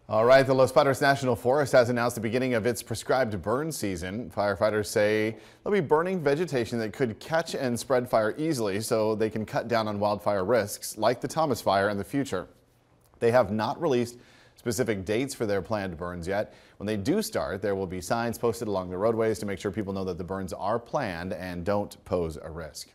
All right, the Los Padres National Forest has announced the beginning of its prescribed burn season. Firefighters say they'll be burning vegetation that could catch and spread fire easily so they can cut down on wildfire risks like the Thomas Fire in the future. They have not released specific dates for their planned burns yet. When they do start, there will be signs posted along the roadways to make sure people know that the burns are planned and don't pose a risk.